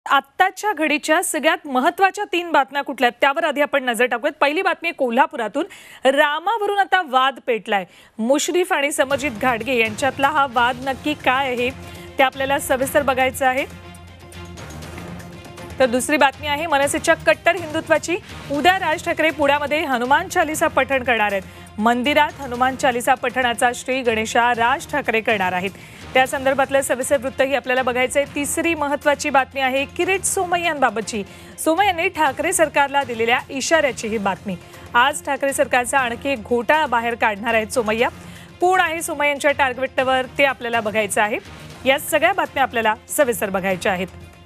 आत्ताच्या घडीच्या सगळ्यात महत्त्वाच्या 3 बातम्या कुठल्या त्यावर आधी आपण नजर टाकूयात। पहिली बातमी कोल्हापुरातून रामावरून आता वाद पेटलाय। मुश्रीफ आणि समरजित घाटगे यांच्यातला हा वाद नक्की काय आहे ते आपल्याला सविस्तर बघायचं आहे। तर दुसरी बातमी आहे मनसेच्या कट्टर हिंदुत्वाची। उद्या राज ठाकरे पुण्यामध्ये हनुमान चालीसा पठण करणार आहेत। मंदिरात हनुमान चालीसा पठणाचा श्री गणेशा राज ठाकरे करणार आहेत। त्या संदर्भातलं सविस्तर वृत्तही आपल्याला बघायचंय। तिसरी महत्त्वाची बातमी आहे किरीट सोमय्यांबाबतची। सोमय्यांनी ठाकरे सरकारला दिलेल्या इशाऱ्याची ही बातमी। आज ठाकरे सरकारचा आणखी एक घोटाळा बाहेर काढणार आहेत सोमय्या। कोण आहे सोमय्यांच्या टार्गेटवर ते आपल्याला बघायचं आहे। या सगळ्या बातम्या आपल्याला सविस्तर बघायच्या आहेत।